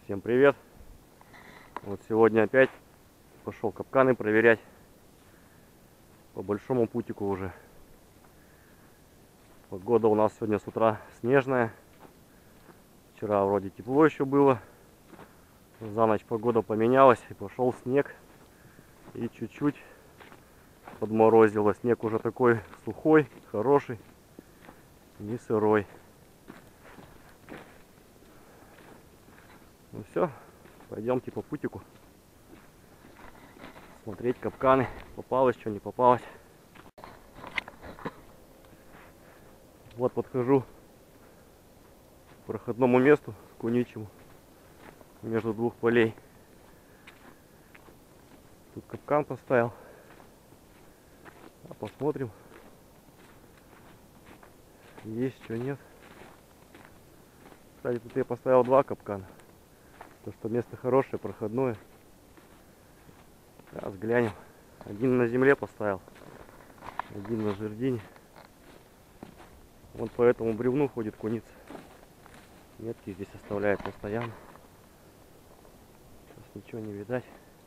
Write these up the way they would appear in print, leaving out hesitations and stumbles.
Всем привет! Вот сегодня опять пошел капканы проверять по большому путику уже. Погода у нас сегодня с утра снежная. Вчера вроде тепло еще было. За ночь погода поменялась и пошел снег. И чуть-чуть подморозило. Снег уже такой сухой, хороший, не сырой. Ну все, пойдемте по путику смотреть капканы. Попалось, что не попалось. Вот подхожу к проходному месту, к куничьему, между двух полей. Тут капкан поставил. А посмотрим, есть что нет. Кстати, тут я поставил два капкана. То, что место хорошее, проходное. Сейчас глянем. Один на земле поставил, один на жердине. Вот по этому бревну ходит куница. Метки здесь оставляет постоянно. Сейчас ничего не видать.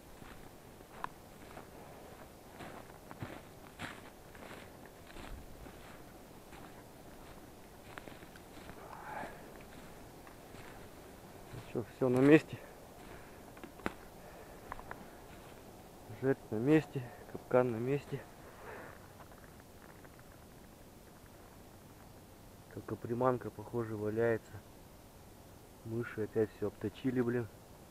Что, все на месте. Жертв на месте, капкан на месте. Только приманка, похоже, валяется. Мыши опять все обточили, блин.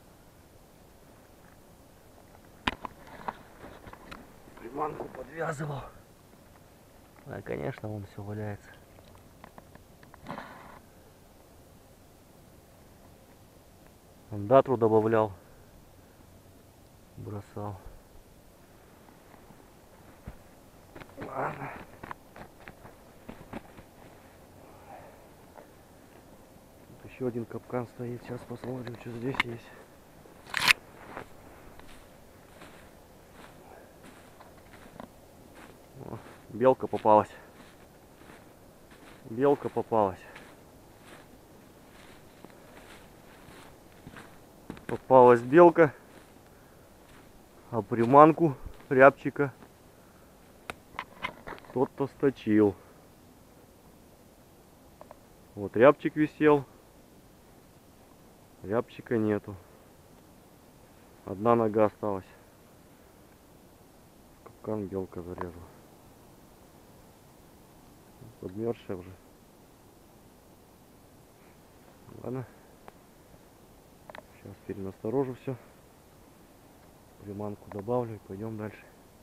Приманку подвязывал. А, конечно, вон все валяется. Андатру добавлял. Бросал. Ладно. Тут еще один капкан стоит. Сейчас посмотрим, что здесь есть. О, белка попалась. Белка попалась. Попалась белка. А приманку рябчика кто-то сточил. Вот рябчик висел. Рябчика нету. Одна нога осталась. Капкан белка зарезала. Подмерзшая уже. Ладно. Сейчас перенасторожу все. Приманку добавлю и пойдем дальше.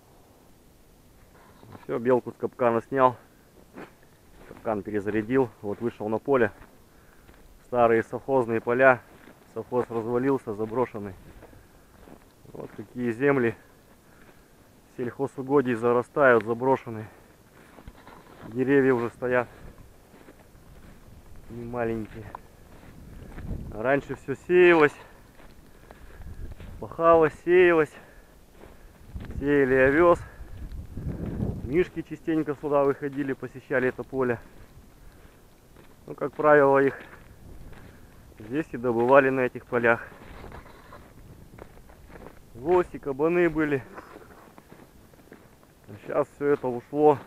Все, белку с капкана снял. Капкан перезарядил. Вот вышел на поле. Старые совхозные поля. Совхоз развалился, заброшенный. Вот какие земли сельхозугодий зарастают, заброшенные. Деревья уже стоят не маленькие. А раньше все сеялось, пахалось, сеялось. Сеяли овес. Мишки частенько сюда выходили, посещали это поле. Ну, как правило, их здесь и добывали на этих полях. Лоси, кабаны были. А сейчас все это ушло.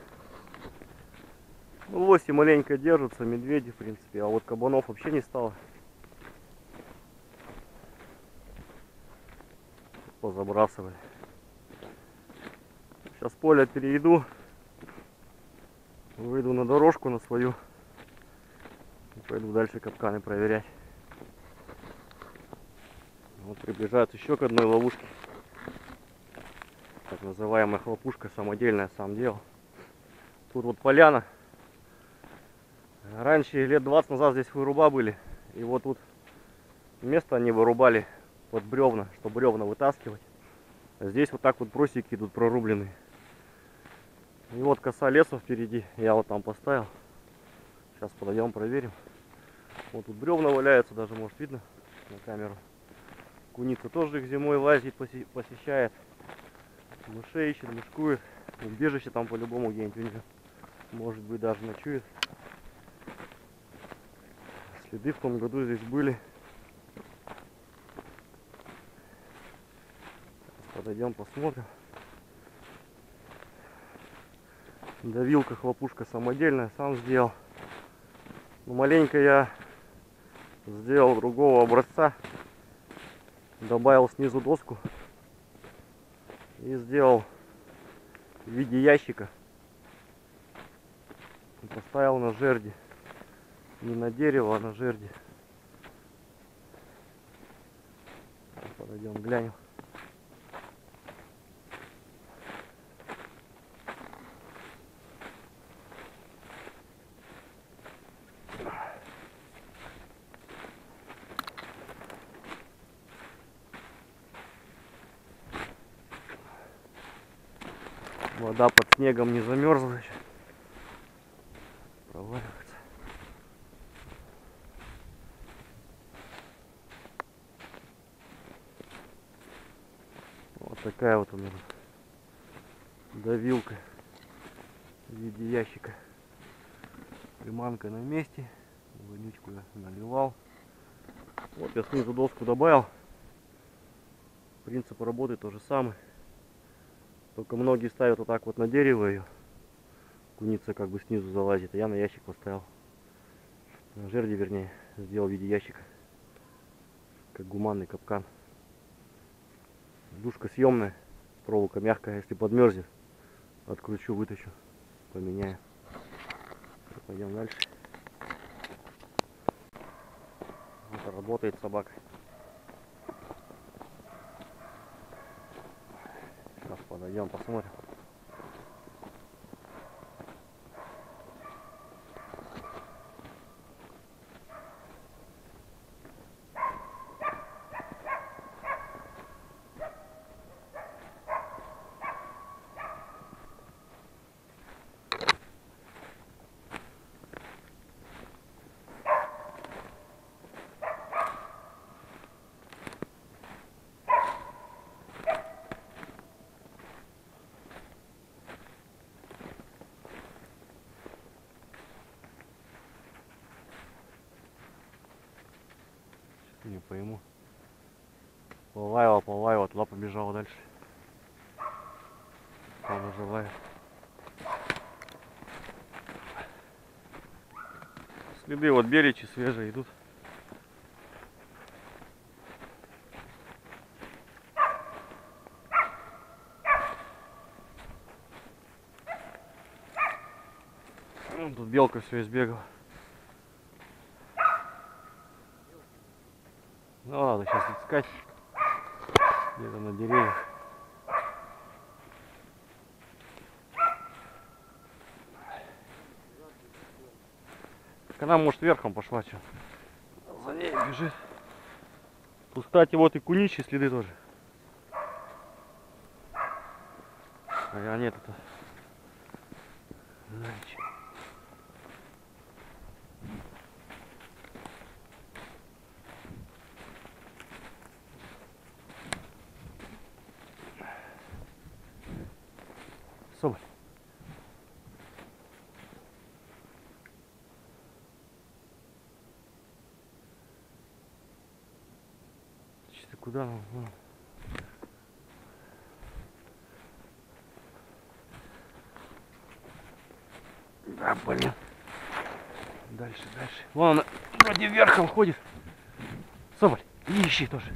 Ну, лоси маленько держатся, медведи, в принципе, а вот кабанов вообще не стало. Позабрасывали. Сейчас поле перейду. Выйду на дорожку на свою. И пойду дальше капканы проверять. Вот приближаются еще к одной ловушке. Так называемая хлопушка, самодельная, сам делал. Тут вот поляна. Раньше, лет 20 назад, здесь выруба были. И вот тут место они вырубали под бревна, чтобы бревна вытаскивать. А здесь вот так вот брусики идут прорубленные. И вот коса леса впереди. Я вот там поставил. Сейчас подойдем, проверим. Вот тут бревна валяются, даже может видно на камеру. Куница тоже их зимой лазит, посещает. Мышей ищет, мышкует. Убежище там по-любому где-нибудь у нее. Может быть, даже ночует. Следы в том году здесь были. Подойдем, посмотрим. Давилка, хлопушка самодельная, сам сделал. Но маленько я сделал другого образца. Добавил снизу доску и сделал в виде ящика. Поставил на жерди. Не на дерево, а на жерди. Подойдем, глянем. Вода под снегом не замерзла еще. Проваливается. Вот такая вот у меня давилка в виде ящика. Приманка на месте. Вонючку я наливал. Вот я снизу доску добавил. Принцип работы тот же самый. Только многие ставят вот так вот на дерево ее. Куница как бы снизу залазит. А я на ящик поставил. На жерди, вернее, сделал в виде ящика. Как гуманный капкан. Душка съемная. Проволока мягкая. Если подмерзнет, откручу, вытащу. Поменяю. Пойдем дальше. Вот работает собака. Сейчас подойдем, посмотрим. Не пойму. Полаяла, туда побежала дальше. Там уже лает. Следы вот беличи свежие идут. Ну, тут белка все избегала. Ну, надо сейчас искать где-то на деревьях. Так она, может, верхом пошла, что за ней бежит. Тут, кстати, вот и куничьи следы тоже. А нет, это наличие. Соболь. Ты куда? Ну. Да, блин. Дальше. Вон она вроде верхом ходит. Соболь, ищи тоже.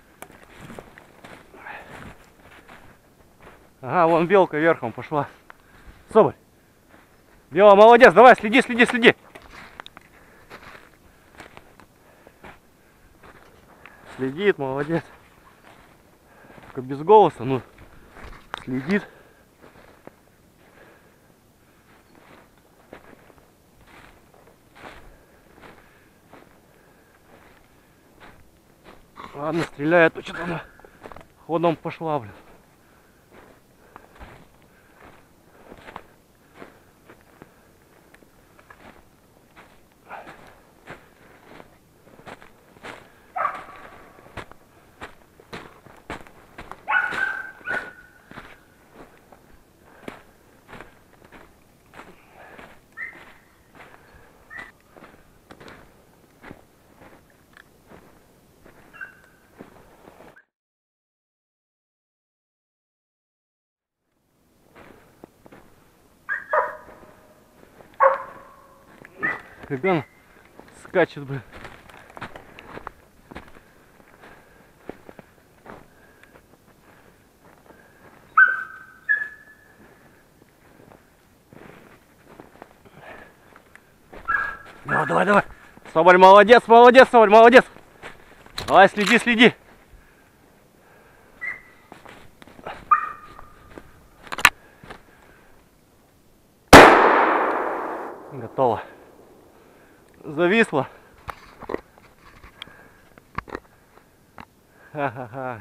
Ага, вон белка верхом пошла. Соболь. Белая, молодец, давай, следи. Следит, молодец. Только без голоса, ну, следит. Ладно, стреляет, то что-то она ходом пошла, блин. Хаган скачет, блин. Давай, давай, давай. Соболь, молодец, молодец, Соболь, молодец. Давай, следи, следи. Готово. Зависло. Ха-ха-ха.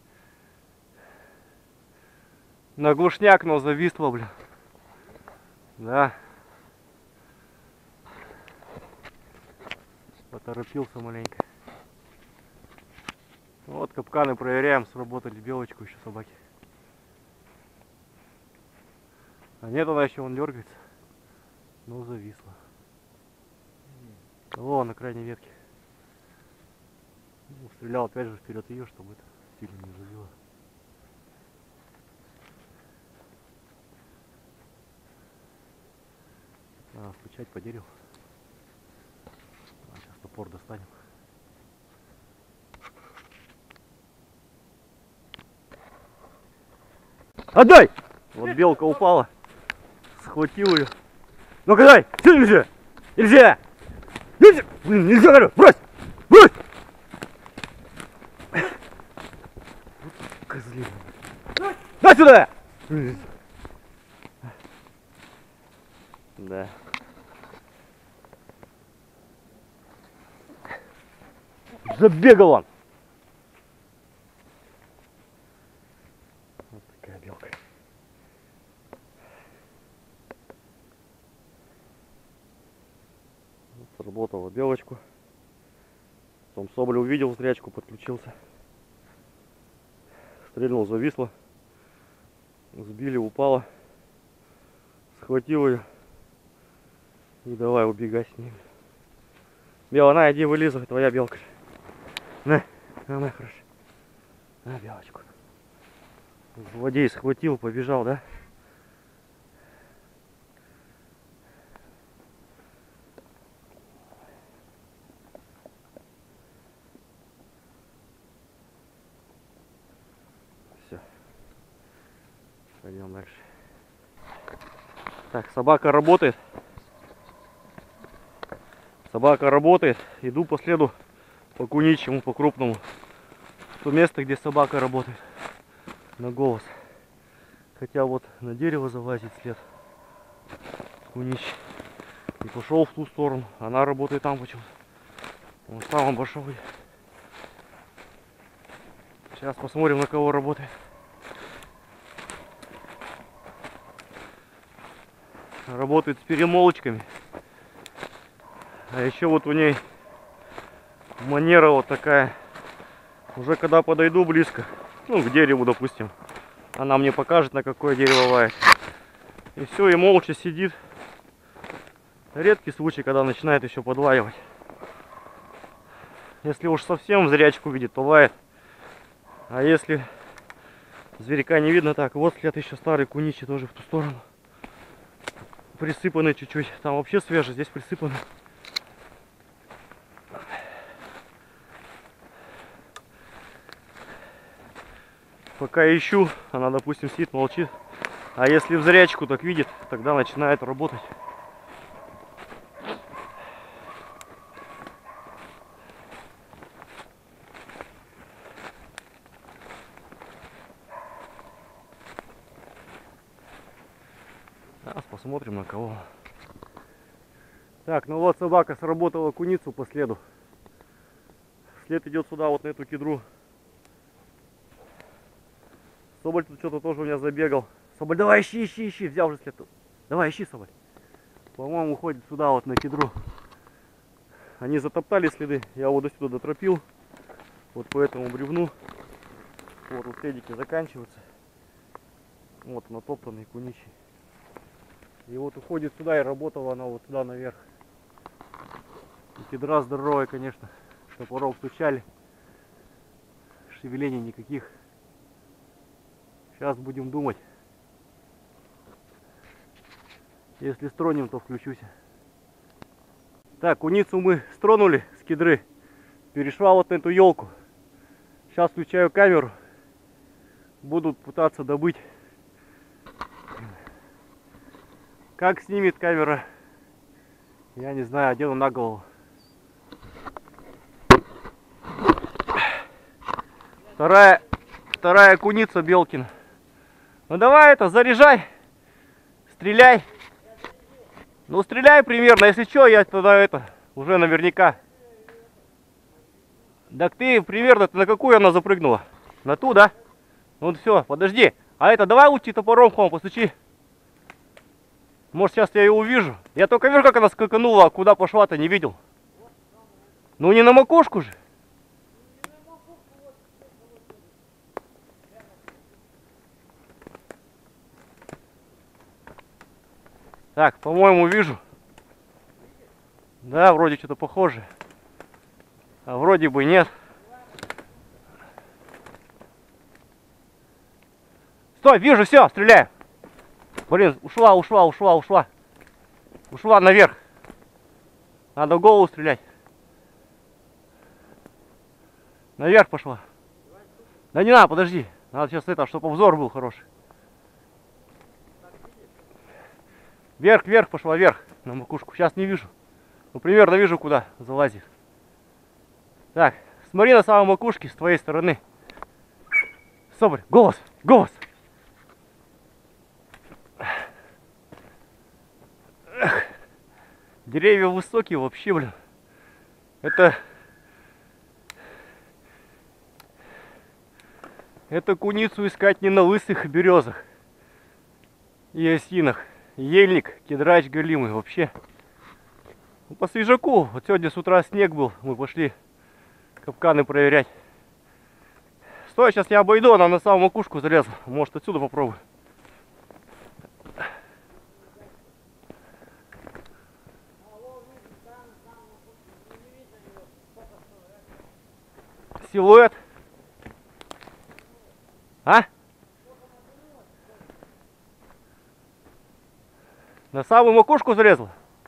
На глушняк, но зависло, блин. Да. Поторопился маленько. Вот капканы проверяем, сработали белочку еще собаки. А нет, она еще вон дергается. Но зависла. О, на крайней ветке. Ну, стрелял опять же вперед ее, чтобы это сильно не завело. Надо стучать по дереву. Сейчас топор достанем. Отдай! Вот белка упала. Схватил ее. Ну-ка дай! Что нельзя? Нельзя! Нельзя! Блин, нельзя, говорю! Брось! Брось! Козлина. Дай сюда! Да. Забегал он! Вот такая белка. Вот сработала белочку. Потом Соболь увидел зрячку, подключился. Стрельнул, зависло. Сбили, упала. Схватил ее. И давай убегай с ним. Бела, на, иди вылизывай, твоя белка. На, на, хорошо. На, белочку. Злодей схватил, побежал, да? Все. Пойдем дальше. Так, собака работает. Собака работает. Иду по следу, по куничьему, по крупному. То место, где собака работает. На голос. Хотя вот на дерево залазит след. Кунич. И пошел в ту сторону. Она работает там почему-то. Он сам обошел. Сейчас посмотрим, на кого работает. Работает с перемолочками. А еще вот у ней манера вот такая. Уже когда подойду близко, ну к дереву, допустим, она мне покажет, на какое дерево лает. И все, и молча сидит. Редкий случай, когда начинает еще подлаивать. Если уж совсем в зрячку видит, то лает. А если зверька не видно, так, вот след еще старый куничи тоже в ту сторону. Присыпанный чуть-чуть. Там вообще свежий, здесь присыпанный. Пока ищу, она, допустим, сидит, молчит. А если в зрячку так видит, тогда начинает работать. Сейчас посмотрим, на кого. Так, ну вот собака сработала куницу по следу. След идет сюда, вот на эту кедру. Соболь тут что-то тоже у меня забегал. Соболь, давай ищи, ищи, ищи. Взял уже след. Давай ищи, Соболь. По-моему, уходит сюда, вот на кедру. Они затоптали следы. Я вот до сюда дотропил. Вот по этому бревну. Вот следики заканчиваются. Вот натоптанный куничий. И вот уходит сюда, и работала она вот сюда наверх. И кедра здоровая, конечно. Топоров стучали. Шевелений никаких. Сейчас будем думать. Если стронем, то включусь. Так, куницу мы стронули с кедры. Перешла вот на эту елку. Сейчас включаю камеру. Буду пытаться добыть. Как снимет камера, я не знаю, одену на голову. Вторая куница Белкина. Ну давай это, заряжай. Стреляй. Ну стреляй примерно, если что, я тогда это, уже наверняка. Так ты примерно, на какую она запрыгнула? На ту, да? Ну все, подожди. А это, давай лучше топором к вам постучи. Может сейчас я ее увижу. Я только вижу, как она скаканула, а куда пошла-то не видел. Ну не на макушку же. Так, по-моему, вижу. Да, вроде что-то похоже. А вроде бы нет. Стой, вижу, все, стреляю. Блин, ушла. Ушла наверх. Надо в голову стрелять. Наверх пошла. Да не надо, подожди. Надо сейчас это, чтобы обзор был хороший. Вверх пошла, вверх. На макушку. Сейчас не вижу. Ну, примерно вижу, куда залазит. Так, смотри на самой макушке с твоей стороны. Соболь, голос. Эх, деревья высокие вообще, блин. Это куницу искать не на лысых березах и осинах. Ельник, кедрач голимый вообще. Ну, по свежаку. Вот сегодня с утра снег был. Мы пошли капканы проверять. Стой, сейчас я обойду, она на самую макушку залезла. Может отсюда попробую. Силуэт. А? На самую макушку залезла?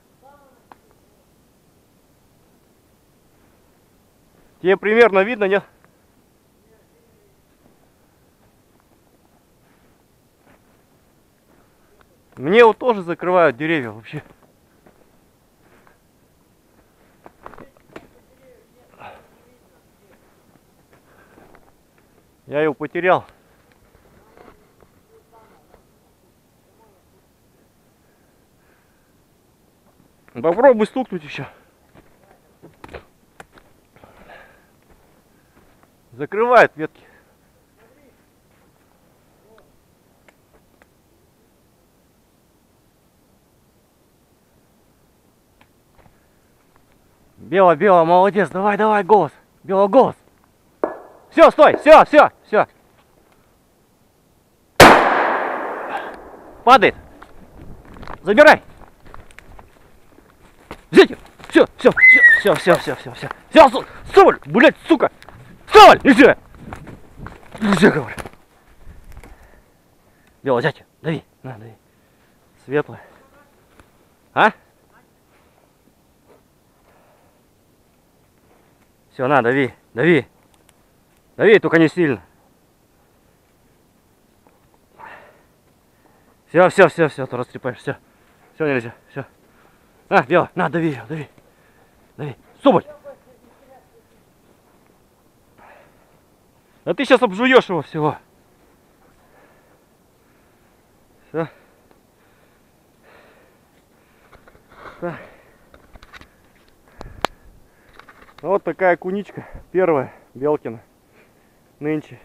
Тебе примерно видно, нет? Мне вот тоже закрывают деревья вообще. Я его потерял. Попробуй стукнуть еще. Закрывает ветки. Бело, молодец, давай, голос. Бело, голос. Все, стой, все. Падает. Забирай. Взять. Все. Соболь, блядь, сука. Соболь, нельзя, говорю. Бело, взять. Дави. Светлое. А? Все, на, дави. Дави, только не сильно. Все, ты растрепаешь, все. Все, нельзя, все. На, Бело, на, дави. Соболь. А ты сейчас обжуешь его всего. Все. Так. Вот такая куничка, первая Белкина. Нынче.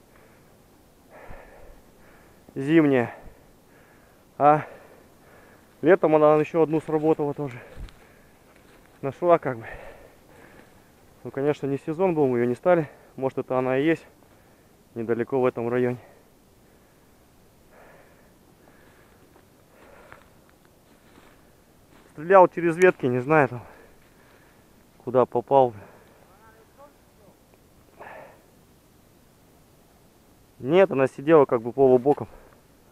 Зимняя. А летом она еще одну сработала тоже. Нашла как бы. Ну, конечно, не сезон был, мы ее не стали. Может, это она и есть. Недалеко в этом районе. Стрелял через ветки, не знаю там, куда попал. Нет, она сидела как бы полубоком.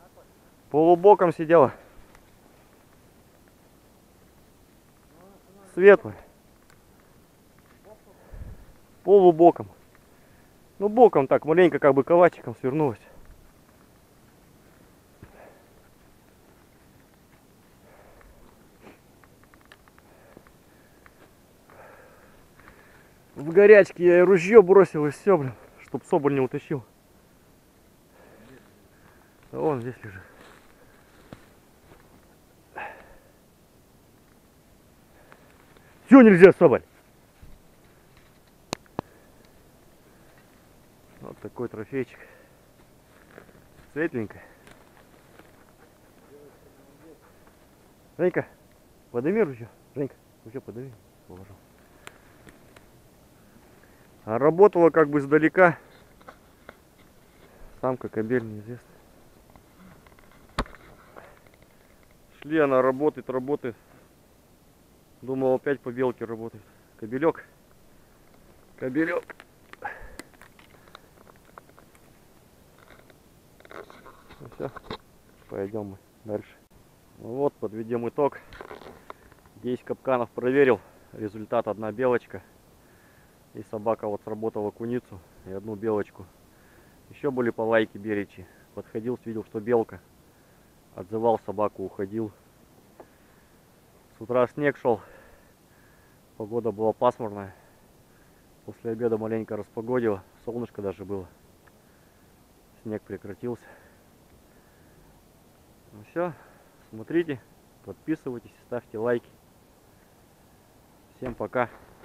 Полубоком сидела. Светлая. Полубоком. Ну боком так, маленько как бы калачиком свернулась. В горячке я и ружье бросил, и все, блин, чтоб соболь не утащил. А вон здесь лежит. Все, нельзя, соболь. Вот такой трофейчик. Светленькая. Женька, подними ружье. Женька, ружье подними. Положил. А работала как бы издалека. Самка, кобель, неизвестно. Шли, она работает. Думал, опять по белке работает. Кобелек. Ну все, пойдем мы дальше. Вот, подведем итог. 10 капканов проверил. Результат: одна белочка. И собака вот сработала куницу и одну белочку. Еще были по лайке беречи. Подходил, видел, что белка. Отзывал собаку, уходил. С утра снег шел. Погода была пасмурная. После обеда маленько распогодило. Солнышко даже было. Снег прекратился. Ну все. Смотрите, подписывайтесь, ставьте лайки. Всем пока.